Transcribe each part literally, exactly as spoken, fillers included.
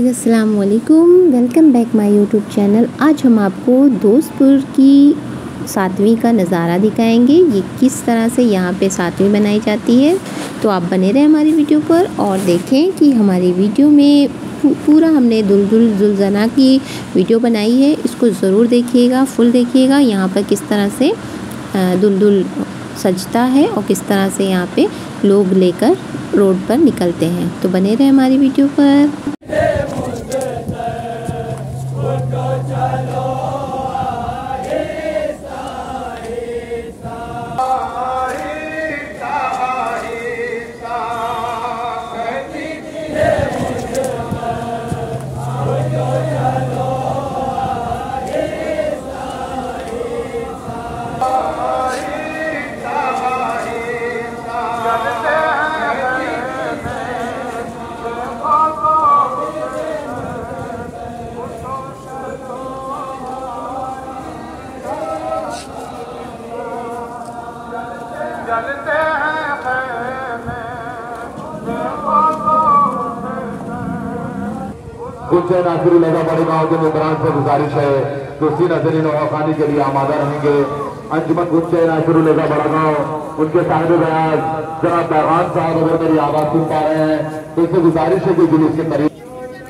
अस्सलाम वालेकुम, welcome back my YouTube channel. आज हम आपको दोस्तपुर की सातवीं का नज़ारा दिखाएंगे। ये किस तरह से यहाँ पे सातवीं बनाई जाती है। तो आप बने रहें हमारी वीडियो पर और देखें कि हमारी वीडियो में पूरा हमने दुल्दुल जुलझना की वीडियो बनाई है। इसको ज़रूर देखिएगा, फुल देखिएगा यहाँ पर किस तरह से दुल्दुल सजता है और किस तरह से यहाँ पे लोग लेकर रोड पर निकलते हैं। तो बने रहे हमारी वीडियो पर। गुलशन नासिरी लगा बड़े गांव के मुकरान से गुजारिश है तो सी नजरीन और खानी के लिए आमादा रहेंगे। अंजुमन गुलशन नासिरी लगा बड़ा गांव उनके साहिब बयान जनाब पैगाम साहब अगर मेरी आवाज सुन पा रहे हैं तो इससे गुजारिश है कि जुलूस के करीब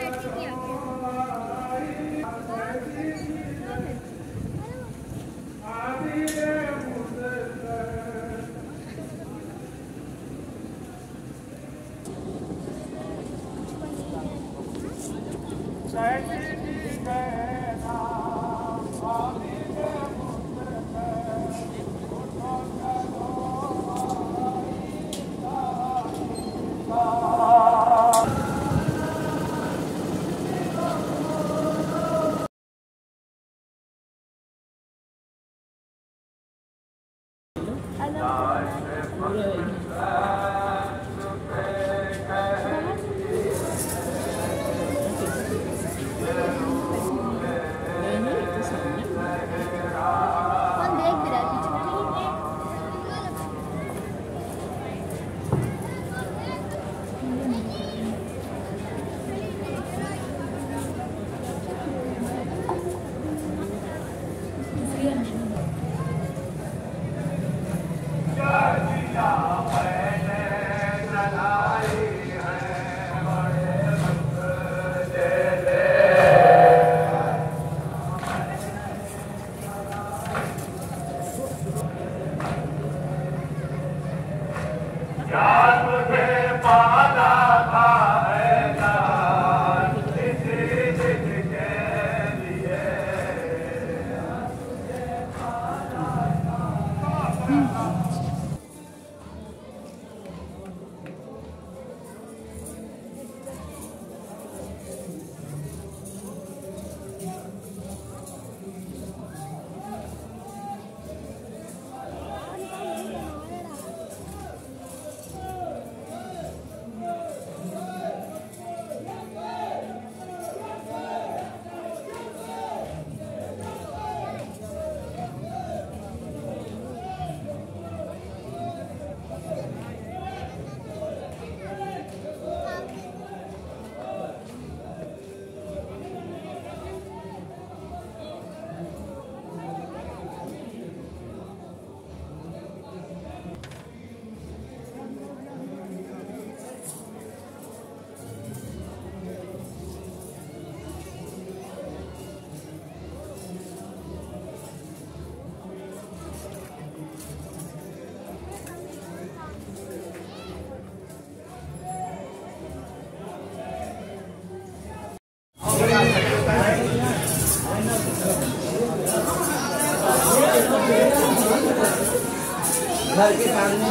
घर के सामने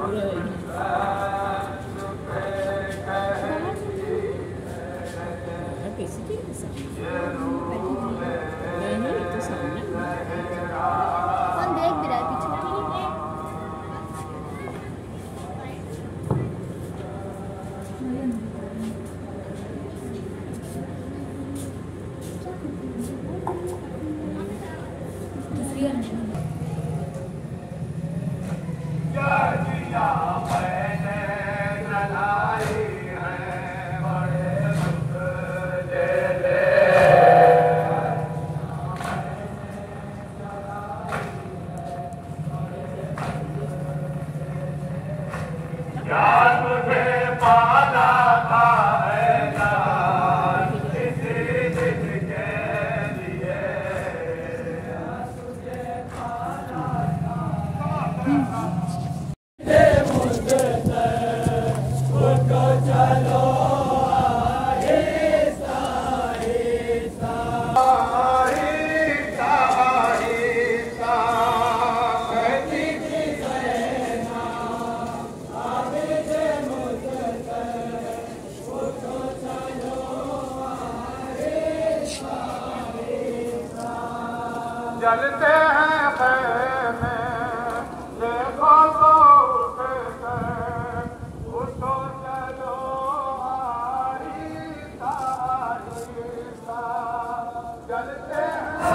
जलते हैं खेमे देखो तो उठते उठो चलो आहिस्ता आहिस्ता जलते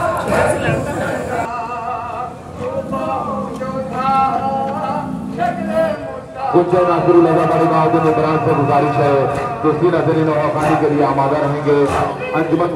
कुछ नासिरुल लगा बड़ी गाँव के निगरान से गुजारिश है कि सी नजरीन खानी के लिए आमादा रहेंगे। अंजुमन